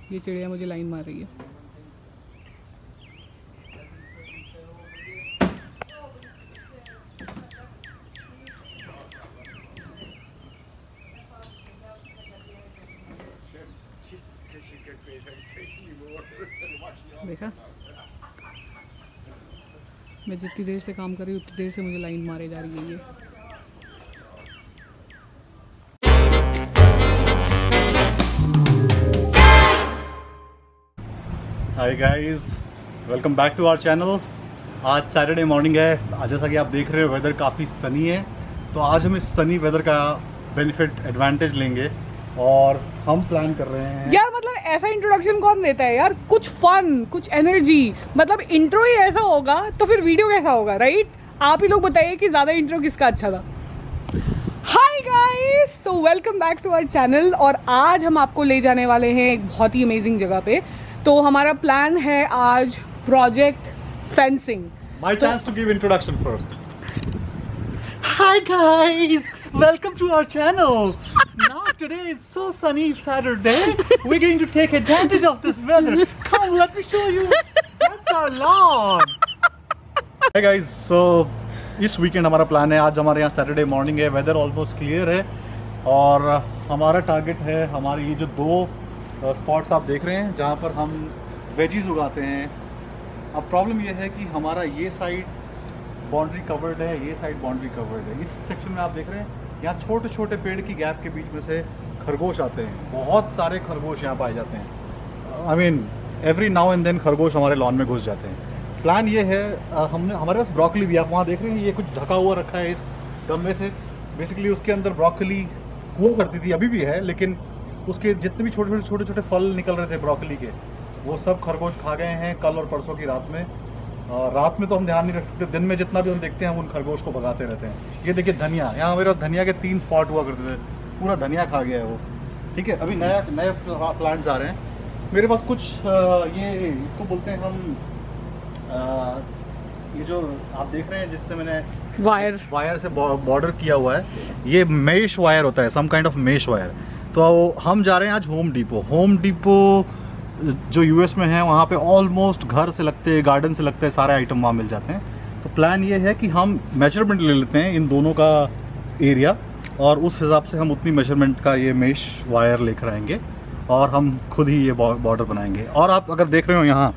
ये चिड़िया मुझे लाइन मार रही है। देखा, मैं जितनी देर से काम कर रही हूँ उतनी देर से मुझे लाइन मारे जा रही है ये। Hi guys, welcome back to our channel. आज सैटरडे मॉर्निंग है। आज जैसा कि आप देख रहे हो वेदर काफ़ी सनी है, तो आज हम इस सनी वेदर का बेनिफिट एडवांटेज लेंगे और हम प्लान कर रहे हैं। यार मतलब ऐसा इंट्रोडक्शन कौन देता है यार? कुछ फन, कुछ एनर्जी, मतलब इंट्रो ही ऐसा होगा तो फिर वीडियो कैसा होगा, राइट? आप ही लोग बताइए कि ज़्यादा इंट्रो किसका अच्छा था। Hi guys, so welcome back to our channel. और आज हम आपको ले जाने वाले हैं एक बहुत ही अमेजिंग जगह पे। तो हमारा प्लान है आज project fencing. My chance to give introduction first. Hi guys, welcome to our channel. Now today is so sunny Saturday. We're going to take advantage of this weather. Come, let me show you. That's our lawn. Hey guys, so इस weekend हमारा plan है। आज हमारे यहाँ Saturday morning है, weather almost clear है और हमारा टारगेट है हमारे ये जो दो स्पॉट्स आप देख रहे हैं जहाँ पर हम वेजीज उगाते हैं। अब प्रॉब्लम ये है कि हमारा ये साइड बाउंड्री कवर्ड है, ये साइड बाउंड्री कवर्ड है। इस सेक्शन में आप देख रहे हैं यहाँ छोटे छोटे पेड़ की गैप के बीच में से खरगोश आते हैं। बहुत सारे खरगोश यहाँ पाए जाते हैं। I mean every now and then खरगोश हमारे लॉन में घुस जाते हैं। प्लान ये है, हमने हमारे पास ब्रोकली भी आप वहाँ देख रहे हैं, ये कुछ ढका हुआ रखा है इस गमले से। बेसिकली उसके अंदर ब्रोकली हुआ करती थी, अभी भी है, लेकिन उसके जितने भी छोटे छोटे फल निकल रहे थे ब्रोकली के, वो सब खरगोश खा गए हैं कल और परसों की रात में। रात में तो हम ध्यान नहीं रख सकते, दिन में जितना भी हम देखते हैं हम उन खरगोश को भगाते रहते हैं। ये देखिए धनिया, यहाँ मेरे धनिया के 3 स्पॉट हुआ करते थे, पूरा धनिया खा गया है वो। ठीक है, अभी नए प्लांट्स आ रहे हैं मेरे पास कुछ। ये इसको बोलते हैं हम, ये जो आप देख रहे हैं जिससे मैंने वायर से बॉर्डर किया हुआ है, ये मेश वायर होता है, some kind of mesh wire. तो हम जा रहे हैं आज होम डिपो जो यूएस में है, वहाँ पे ऑलमोस्ट घर से लगते हैं, गार्डन से लगते हैं, सारे आइटम वहाँ मिल जाते हैं। तो प्लान ये है कि हम मेजरमेंट ले लेते हैं इन दोनों का एरिया और उस हिसाब से हम उतनी मेजरमेंट का ये मेश वायर लेकर आएंगे और हम खुद ही ये बॉर्डर बनाएंगे। और आप अगर देख रहे हो यहाँ,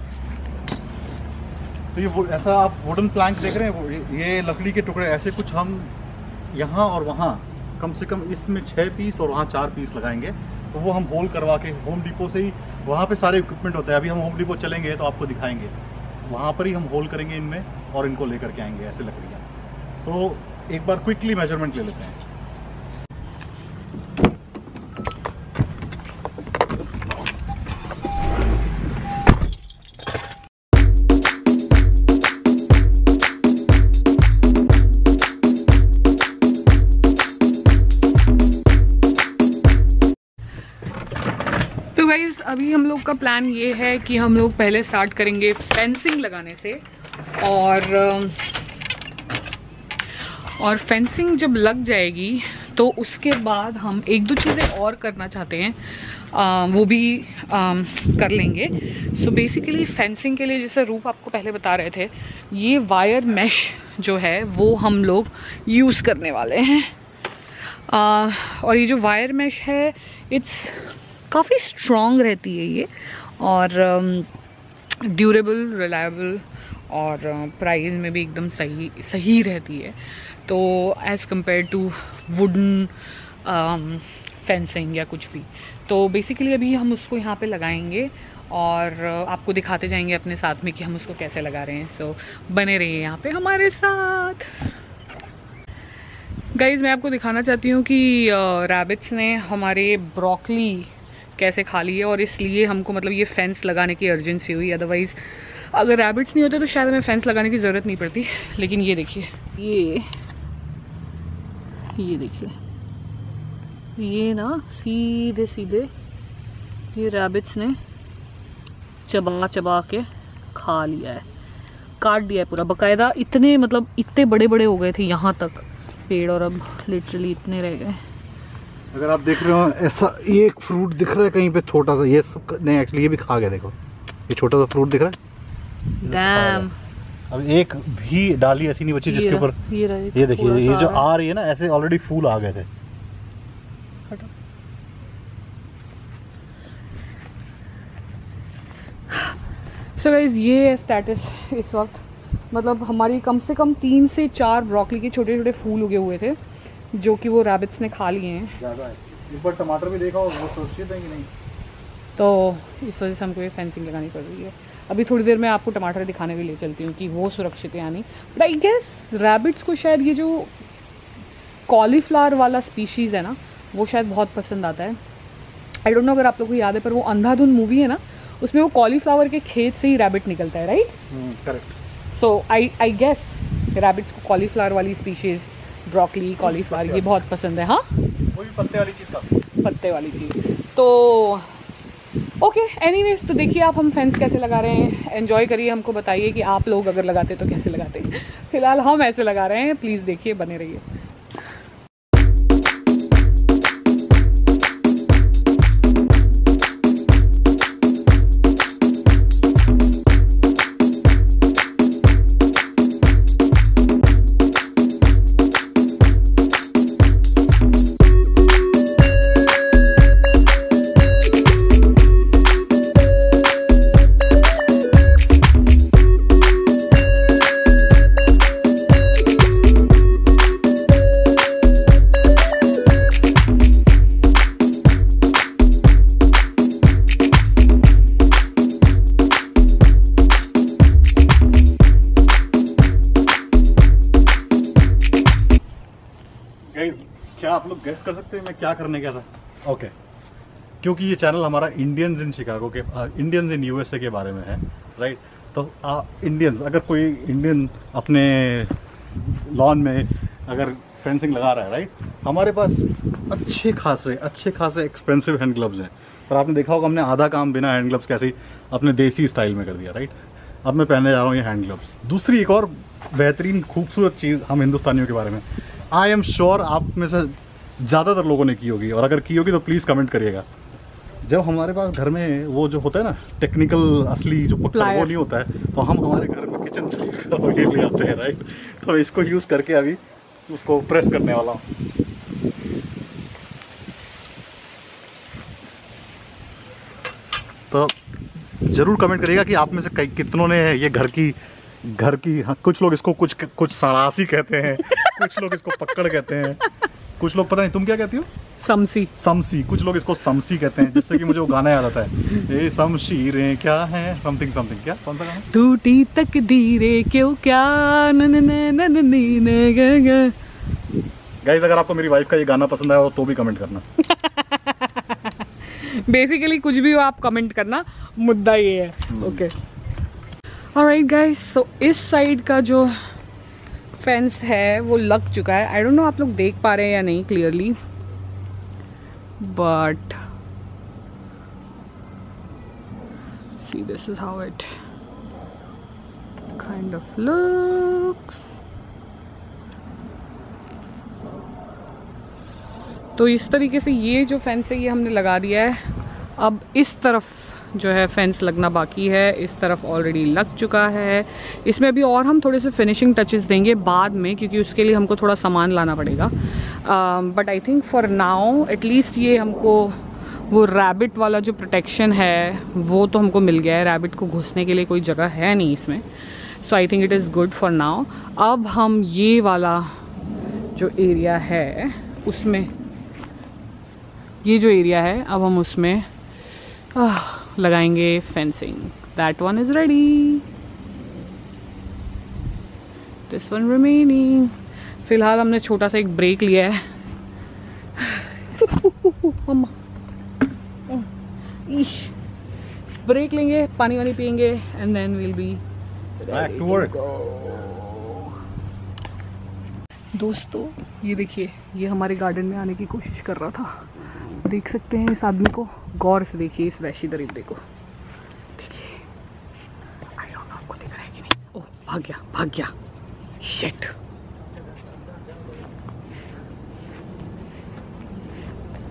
तो ये ऐसा आप वुडन प्लैंक देख रहे हैं, ये लकड़ी के टुकड़े ऐसे कुछ हम यहाँ और वहाँ कम से कम इसमें 6 पीस और वहाँ 4 पीस लगाएंगे। तो वो हम होल करवा के होम डिपो से ही, वहाँ पे सारे इक्विपमेंट होता है। अभी हम होम डिपो चलेंगे तो आपको दिखाएंगे, वहाँ पर ही हम होल करेंगे इनमें और इनको लेकर के आएंगे ऐसे लकड़ियाँ। तो एक बार क्विकली मेजरमेंट ले लेते हैं। गाइस अभी हम लोग का प्लान ये है कि हम लोग पहले स्टार्ट करेंगे फेंसिंग लगाने से और फेंसिंग जब लग जाएगी तो उसके बाद हम 1-2 चीज़ें और करना चाहते हैं, वो भी कर लेंगे। सो बेसिकली फेंसिंग के लिए जैसे रूप आपको पहले बता रहे थे, ये वायर मैश जो है वो हम लोग यूज़ करने वाले हैं। और ये जो वायर मैश है इट्स काफ़ी स्ट्रॉन्ग रहती है ये, और ड्यूरेबल, रिलायबल और प्राइस में भी एकदम सही रहती है। तो as compare to wooden fencing या कुछ भी। तो बेसिकली अभी हम उसको यहाँ पे लगाएंगे और आपको दिखाते जाएंगे अपने साथ में कि हम उसको कैसे लगा रहे हैं। सो बने रहिए यहाँ पे हमारे साथ। गाइज़ मैं आपको दिखाना चाहती हूँ कि रैबिट्स ने हमारे ब्रोकली कैसे खा ली है, और इसलिए हमको मतलब ये फेंस लगाने की अर्जेंसी हुई। अदरवाइज़ अगर रैबिट्स नहीं होते तो शायद हमें फेंस लगाने की ज़रूरत नहीं पड़ती। लेकिन ये देखिए, ये देखिए, ये ना सीधे सीधे ये रैबिट्स ने चबा के खा लिया है, काट दिया है पूरा बकायदा। इतने मतलब इतने बड़े बड़े हो गए थे यहाँ तक पेड़, और अब लिटरली इतने रह गए। अगर आप देख रहे हो ऐसा ये एक फ्रूट दिख रहा है कहीं पे छोटा सा, ये सब नहीं एक्चुअली ये भी खा गया, देखो ये छोटा सा फ्रूट दिख रहा है। डैम। अब एक भी डाली ऐसी नहीं बची जिसके ऊपर ये देखिए ये जो आ रही है ना, ऐसे ऑलरेडी फूल आ गए थे। सो गाइस ये है स्टेटस इस वक्त, मतलब हमारी कम से कम 3 से 4 ब्रोकली के छोटे छोटे फूल उगे हुए थे जो कि वो रैबिट्स ने खा लिए हैं। ज़्यादा है। ऊपर टमाटर भी देखा वो सुरक्षित है कि नहीं, तो इस वजह से हमको ये फेंसिंग लगानी पड़ रही है। अभी थोड़ी देर में आपको टमाटर दिखाने भी ले चलती हूँ कि वो सुरक्षित है या नहीं। बट आई गेस रैबिट्स को शायद ये जो कॉलीफ्लावर वाला स्पीशीज़ है ना वो शायद बहुत पसंद आता है। आई डोंट नो अगर आप लोगों को याद है, पर वो अंधाधुन मूवी है ना, उसमें वो कॉलीफ्लावर के खेत से ही रैबिट निकलता है, right? Correct. So I guess rabbits को कॉलीफ्लावर वाली स्पीशीज़, ब्रोकली, कॉलीफ्लावर ये बहुत पसंद है। हाँ, वो भी पत्ते वाली चीज़ का, पत्ते वाली चीज़। तो ओके, एनीवेज, तो देखिए आप हम फेंस कैसे लगा रहे हैं, एंजॉय करिए, हमको बताइए कि आप लोग अगर लगाते तो कैसे लगाते। फिलहाल हम ऐसे लगा रहे हैं, प्लीज़ देखिए, बने रहिए। क्या आप लोग गेस कर सकते हैं मैं क्या करने गया था? ओके, क्योंकि ये चैनल हमारा इंडियंस इन शिकागो के, इंडियंस इन यूएसए के बारे में है, राइट? तो इंडियंस, अगर कोई इंडियन अपने लॉन में अगर फेंसिंग लगा रहा है, राइट, हमारे पास अच्छे खासे एक्सपेंसिव हैंड ग्लव्स हैं। पर आपने देखा होगा हमने आधा काम बिना हैंड ग्लव्स कैसे अपने देसी स्टाइल में कर दिया, राइट? अब मैं पहनने जा रहा हूँ ये हैंड ग्लव्स। दूसरी एक और बेहतरीन खूबसूरत चीज़ हम हिंदुस्तानियों के बारे में, आई एम श्योर आप में से ज़्यादातर लोगों ने की होगी, और अगर की होगी तो प्लीज़ कमेंट करिएगा। जब हमारे पास घर में वो जो होता है ना टेक्निकल असली जो पकड़ वो नहीं होता है, तो हम हमारे घर में किचन ले आते हैं, राइट? तो इसको यूज़ करके अभी उसको प्रेस करने वाला हूँ। तो ज़रूर कमेंट करिएगा कि आप में से कितनों ने ये घर की हाँ, कुछ लोग इसको कुछ सड़ासी कहते हैं, कुछ लोग इसको पक्कड़ कहते हैं, कुछ लोग पता नहीं तुम क्या कहती हो, समसी, कुछ लोग इसको समसी कहते हैं, जिससे कि मुझे वो गाना याद आता है, ये समशीरें क्या है, समथिंग क्या, कौन सा गाना? टूटी तकदीरें क्यों क्या गाइस, अगर आपको मेरी वाइफ का ये गाना पसंद आया हो तो भी कमेंट करना। बेसिकली कुछ भी हो आप कमेंट करना, मुद्दा ये है। ओके, ऑलराइट गाइस, सो इस साइड का जो फेंस है वो लग चुका है। आई डोंट नो आप लोग देख पा रहे हैं या नहीं clearly, but see this is how it kind of looks. तो इस तरीके से ये जो फेंस है ये हमने लगा दिया है। अब इस तरफ जो है फेंस लगना बाकी है, इस तरफ ऑलरेडी लग चुका है। इसमें अभी और हम थोड़े से फिनिशिंग टचेस देंगे बाद में, क्योंकि उसके लिए हमको थोड़ा सामान लाना पड़ेगा। But I think for now at least ये हमको वो रैबिट वाला जो प्रोटेक्शन है वो तो हमको मिल गया है। रैबिट को घुसने के लिए कोई जगह है नहीं इसमें, so I think it is good for now. अब हम ये वाला जो एरिया है उसमें, ये जो एरिया है अब हम उसमें लगाएंगे fencing. That one is ready, this one remaining. फिलहाल हमने छोटा सा एक ब्रेक लिया है। ब्रेक लेंगे, पानी वानी पियेंगे and then will be back to work. दोस्तों ये देखिए, ये हमारे गार्डन में आने की कोशिश कर रहा था। देख सकते हैं इस आदमी को, गौर से देखिए इस वैशी दरिंदे को, देखिए। आई डोंट नो आपको दिख रहा है कि नहीं। ओह, भाग गया, शिट।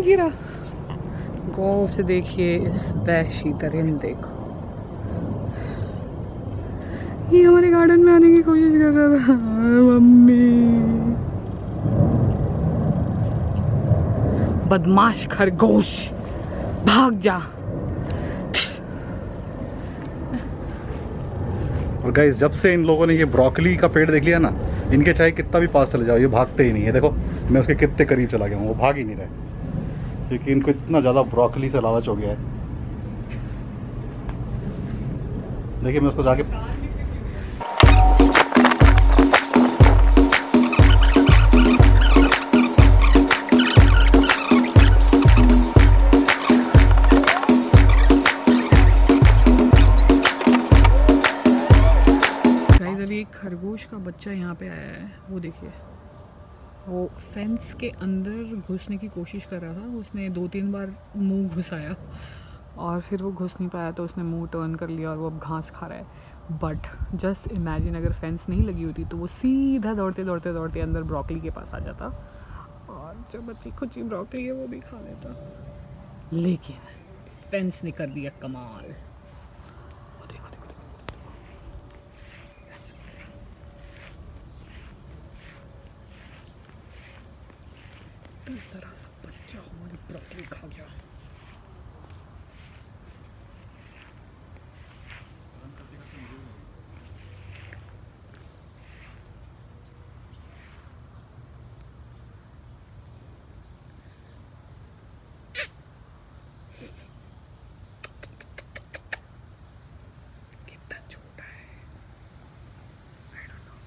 गिरा। गौर से देखिए इस वैशी दरिंदे को। ये हमारे गार्डन में आने की कोशिश कर रहा था। मम्मी, बदमाश खरगोश, भाग जा। और गाइस, जब से इन लोगों ने ये ब्रोकली का पेड़ देख लिया ना, इनके चाहे कितना भी पास चले जाओ, ये भागते ही नहीं है। देखो मैं उसके कितने करीब चला गया हूँ, वो भाग ही नहीं रहे, क्योंकि इनको इतना ज़्यादा ब्रोकली से लालच हो गया है। देखिए मैं उसको जाके खरगोश का बच्चा यहाँ पे आया है। वो देखिए, वो फेंस के अंदर घुसने की कोशिश कर रहा था। उसने 2-3 बार मुंह घुसाया और फिर वो घुस नहीं पाया, तो उसने मुंह टर्न कर लिया और वो अब घास खा रहा है। बट जस्ट इमेजिन, अगर फेंस नहीं लगी होती तो वो सीधा दौड़ते दौड़ते दौड़ते अंदर ब्रोकली के पास आ जाता और जो बच्ची खुची ब्रोकली है वो भी खा लेता। लेकिन फेंस ने कर दिया कमाल। जरा सा बच्चा हमारी ब्रोकली खा गया। कितना छोटा है, I don't know.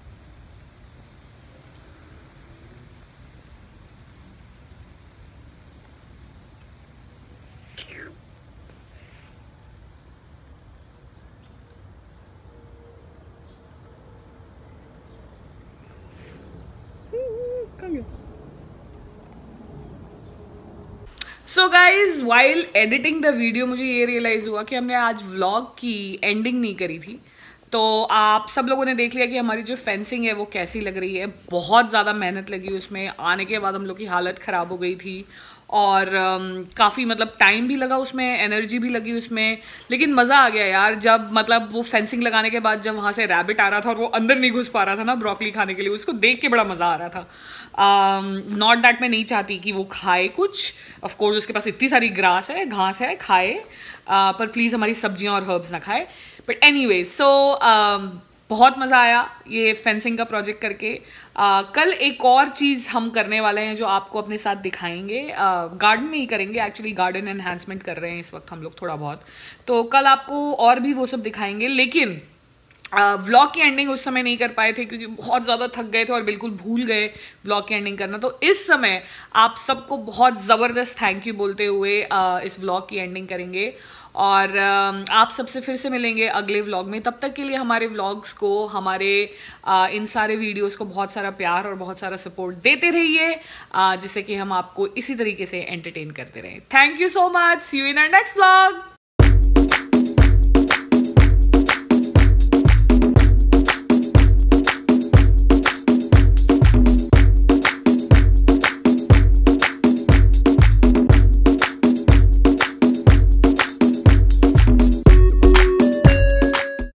So guys, while editing the video मुझे ये रियलाइज हुआ कि हमने आज व्लॉग की एंडिंग नहीं करी थी। तो आप सब लोगों ने देख लिया कि हमारी जो फेंसिंग है वो कैसी लग रही है। बहुत ज़्यादा मेहनत लगी उसमें, आने के बाद हम लोग की हालत ख़राब हो गई थी और काफ़ी मतलब टाइम भी लगा उसमें, एनर्जी भी लगी उसमें, लेकिन मज़ा आ गया यार। जब मतलब वो फेंसिंग लगाने के बाद जब वहाँ से रैबिट आ रहा था और वो अंदर नहीं घुस पा रहा था ना ब्रोकली खाने के लिए, उसको देख के बड़ा मज़ा आ रहा था। नॉट दैट मैं नहीं चाहती कि वो खाए कुछ, ऑफ कोर्स उसके पास इतनी सारी घास है खाए, पर प्लीज़ हमारी सब्जियां और हर्ब्स ना खाए। बट एनीवेज, सो बहुत मज़ा आया ये फेंसिंग का प्रोजेक्ट करके। कल एक और चीज़ हम करने वाले हैं जो आपको अपने साथ दिखाएंगे। गार्डन में ही करेंगे, एक्चुअली गार्डन एनहांसमेंट कर रहे हैं इस वक्त हम लोग थोड़ा बहुत, तो कल आपको और भी वो सब दिखाएंगे। लेकिन व्लॉग की एंडिंग उस समय नहीं कर पाए थे क्योंकि बहुत ज़्यादा थक गए थे और बिल्कुल भूल गए व्लॉग की एंडिंग करना। तो इस समय आप सबको बहुत ज़बरदस्त थैंक यू बोलते हुए इस व्लॉग की एंडिंग करेंगे और आप सबसे फिर से मिलेंगे अगले व्लॉग में। तब तक के लिए हमारे व्लॉग्स को, हमारे इन सारे वीडियोस को बहुत सारा प्यार और बहुत सारा सपोर्ट देते रहिए, जिससे कि हम आपको इसी तरीके से एंटरटेन करते रहें। Thank you so much, see you in our next vlog.